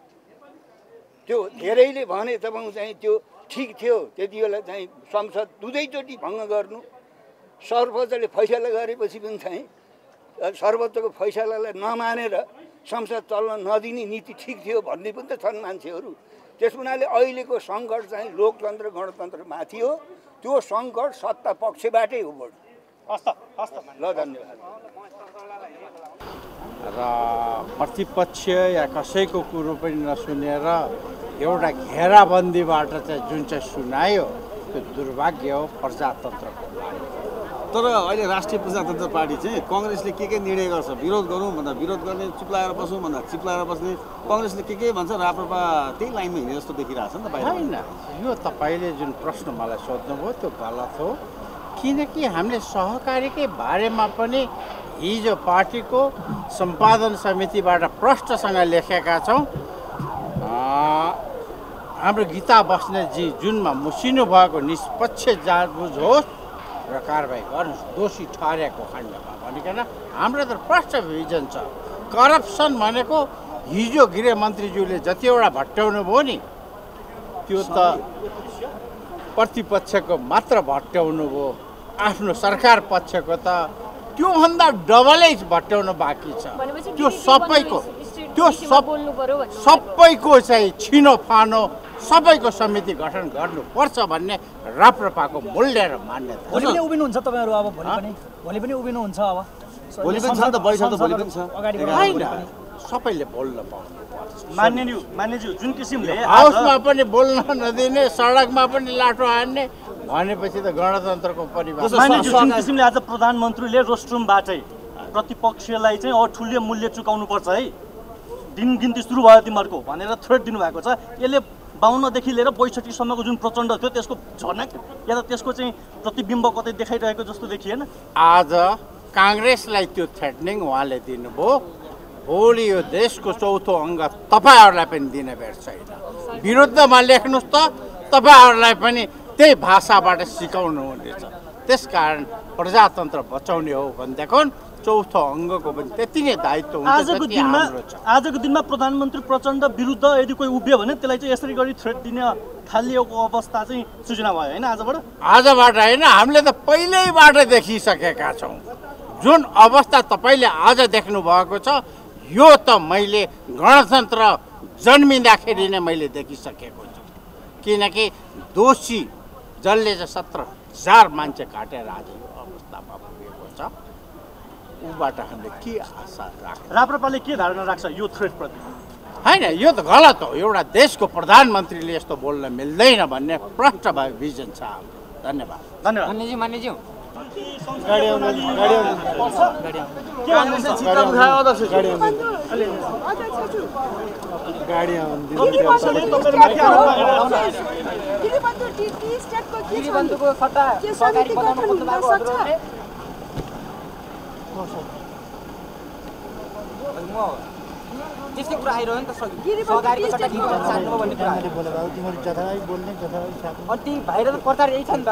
[SPEAKER 3] त्यो धेरैले भने तपाईँ चाहिँ त्यो ठिक थियो। त्यति बेला चाहिँ संसद दुवैचोटि भङ्ग गर्नु, सर्वोच्चले फैसला गरेपछि पनि चाहिँ सर्वोच्चको फैसलालाई नमानेर संसद चल्न नदिने नीति ठिक थियो भन्ने पनि त छन् मान्छेहरू। त्यस हुनाले अहिलेको सङ्कट चाहिँ लोकतन्त्र गणतन्त्रमाथि हो। त्यो सङ्कट सत्ता पक्षबाटै हो बढी।
[SPEAKER 14] हस् त हस् त
[SPEAKER 3] ल धन्यवाद।
[SPEAKER 9] र प्रतिपक्ष या कसैको कुरो पनि नसुनेर एउटा घेराबन्दीबाट चाहिँ जुन चाहिँ सुनायो त्यो दुर्भाग्य हो प्रजातन्त्रको लागि।
[SPEAKER 17] तर अहिले राष्ट्रिय प्रजातन्त्र पार्टी चाहिँ कङ्ग्रेसले के के निर्णय गर्छ विरोध गरौँ भन्दा विरोध गर्ने, चिप्लाएर बसौँ भन्दा चिप्लाएर बस्ने, कङ्ग्रेसले के के भन्छ राप्रपा त्यही लाइनमा हिँड्ने जस्तो देखिरहेछ नि त बाहिर।
[SPEAKER 9] होइन, यो तपाईँले जुन प्रश्न मलाई सोध्नुभयो त्यो गलत हो। किनकि हामीले सहकारीकै बारेमा पनि हिजो पार्टीको सम्पादन समितिबाट प्रष्टसँग लेखेका छौँ। हाम्रो गीता बस्नेतजी जुनमा मुसिनु भएको निष्पक्ष जाँचबुझ होस् र कारबाही गर्नुहोस् दोषी ठहरेको खण्डमा भनिकन हाम्रो त प्रष्ट भिजन छ। करप्सन भनेको हिजो गृहमन्त्रीज्यूले जतिवटा भट्ट्याउनु भयो नि त्यो त प्रतिपक्षको मात्र भट्ट्याउनु भयो, आफ्नो सरकार पक्षको त त्योभन्दा डबलै भट्ट्याउनु बाँकी छ। त्यो सबैको त्यो सब सबैको चाहिँ छिनो फानो सबैको समिति गठन गर्नुपर्छ भन्ने राप्रपाको मूल्य र मान्यता।
[SPEAKER 18] भोलि पनि उभिनुहुन्छ तपाईँहरू? अब भोलि पनि भोलि पनि उभिनुहुन्छ? अब
[SPEAKER 17] भोलि पनि छ नि त, भोलि पनि छ।
[SPEAKER 9] होइन, सबैले बोल्न पाउनुपर्छ।
[SPEAKER 14] मान्यज्यू मान्यज्यू जुन किसिमले
[SPEAKER 9] हाउसमा पनि बोल्न नदिने, सडकमा पनि लाठो हान्ने, भनेपछि त गणतन्त्रको परिभाषा
[SPEAKER 14] जुन किसिमले आज प्रधानमन्त्रीले रोस्ट्रुमबाटै प्रतिपक्षलाई चाहिँ अब ठुलो मूल्य चुकाउनु पर्छ है, दिन गिन्ती सुरु भयो तिमीहरूको भनेर थ्रेट दिनुभएको छ। यसले बाउन्नदेखि लिएर बैसठीसम्मको जुन प्रचण्ड थियो त्यसको झनक या त त्यसको चाहिँ प्रतिबिम्ब कतै देखाइरहेको जस्तो देखिएन।
[SPEAKER 9] आज काङ्ग्रेसलाई त्यो थ्रेटनिङ उहाँले दिनुभयो, भोलि यो देशको चौथो अङ्ग तपाईँहरूलाई पनि दिन बेर छैन। विरुद्धमा लेख्नुहोस् त तपाईँहरूलाई पनि त्यही भाषाबाट सिकाउनु हुनेछ। त्यसकारण प्रजातन्त्र बचाउने हो भनेदेखि चौथो अङ्गको पनि त्यति नै दायित्व हुन्छ।
[SPEAKER 14] आजको दिनमा आजको दिनमा प्रधानमन्त्री प्रचण्ड विरुद्ध यदि कोही उभियो भने त्यसलाई चाहिँ यसरी गरी थ्रेट दिन थालिएको अवस्था चाहिँ सूचना भयो होइन आजबाट?
[SPEAKER 9] आजबाट होइन, हामीले त पहिल्यैबाट देखिसकेका छौँ। जुन अवस्था तपाईँले आज देख्नु भएको छ यो त मैले गणतन्त्र जन्मिँदाखेरि नै मैले देखिसकेको छु। किनकि दोषी जसले चाहिँ सत्र हजार मान्छे काटेर आज यो अवस्थामा पुगेको छ ऊबाट हामीले के आशा राख्छ?
[SPEAKER 14] राप्रपाले के धारणा राख्छ यो थ्रेटप्रति?
[SPEAKER 9] होइन, यो त गलत हो। एउटा देशको प्रधानमन्त्रीले यस्तो बोल्न मिल्दैन भन्ने प्रष्ट भएको भिजन छ। धन्यवाद।
[SPEAKER 14] धन्यवाद
[SPEAKER 6] मान्यज्यू मान्यज्यू
[SPEAKER 11] गाडी आउनु गाडी आउनु गाडी आउनु
[SPEAKER 14] के भन्नुहुन्छ? चित्त बुझायो अध्यक्ष
[SPEAKER 11] गाडी आउनु गाडी आउनु
[SPEAKER 14] प्रतिपक्षले तपाईहरु माथि आरोप लगाइरहेको छ।
[SPEAKER 12] गिरिबन्धु टी टी स्टेटको के छ?
[SPEAKER 6] गिरिबन्धुको सट्टा सरकारी बनाउन खोज्नु भएको हजुरहरूले त्यस्तै कुरा आइरह्यो नि त। सरकारको सट्टा किन चाल्नु भन्ने कुरा
[SPEAKER 11] बोलेको हो। तिमीहरू जथाभावी बोल्ने जथाभावी छाप्ने
[SPEAKER 6] अनि ती भाइर त प्रचार यही छ नि त।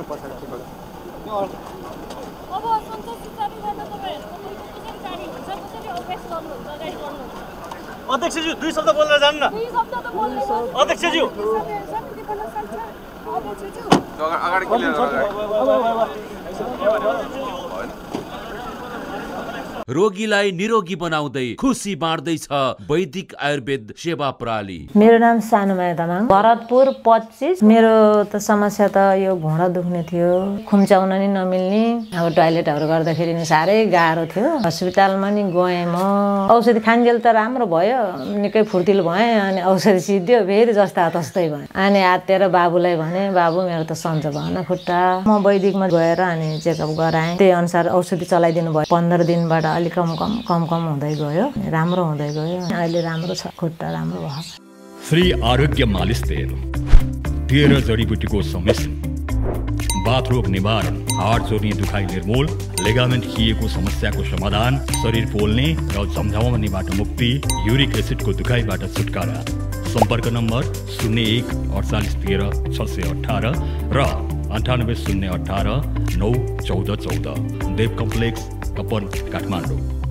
[SPEAKER 19] अब संसद सुचारू गर्न तपाईहरुको कसरी जारी हुन्छ, कसरी अभ्यास गर्नुहुन्छ, अगाडि बढ्नुहुन्छ?
[SPEAKER 14] अध्यक्षज्यू दुई शब्द बोल्न जान्न।
[SPEAKER 19] दुई शब्द त बोल्नु
[SPEAKER 14] अध्यक्षज्यू
[SPEAKER 19] समिति बन्न सक्छ। अध्यक्षज्यू
[SPEAKER 7] अगाडि क्लियर
[SPEAKER 20] रोगीलाई निरोगी बनाउँदै खुसी बाँड्दैछ वैदिक आयुर्वेद सेवा प्रणाली।
[SPEAKER 21] मेरो नाम सानुमाया तामाङ, भरतपुर पच्चिस। मेरो त समस्या त यो घुँडा दुख्ने थियो, खुम्चाउन नि नमिल्ने, अब टोयलेटहरू गर्दाखेरि नि साह्रै गाह्रो थियो। हस्पिटलमा नि गएँ म, औषधि खान्जेल त राम्रो भयो, निकै फुर्तिलो भएँ। अनि औषधि सिद्धियो, फेरि जस्ता तस्तै भयो। अनि आत्तेर बाबुलाई भने, बाबु मेरो त सन्चो भएन खुट्टा। म वैदिकमा गएर अनि चेकअप गराएँ, त्यही अनुसार औषधि चलाइदिनु भयो। पन्ध्र दिनबाट अलिक कम कम कम कम हुँदै गयो, राम्रो हुँदै गयो। अहिले राम्रो छ, खुट्टा राम्रो भयो।
[SPEAKER 22] श्री आरोग्य मालिस तेल तेह्र जडीबुटीको सम्मिश्रण, बाथरोग निवारण, हाड चोर्ने दुखाइ निर्मूल, लेगामेन्ट खिएको समस्याको समाधान, शरीर पोल्ने र झमझमाउनेबाट मुक्ति, युरिक एसिडको दुखाइबाट छुटकारा। सम्पर्क नम्बर शून्य एक अडचालिस तेह्र छ सय अठार र अन्ठानब्बे शून्य अठार नौ चौध चौध। देव कम्प्लेक्स कपन काठमाडौँ।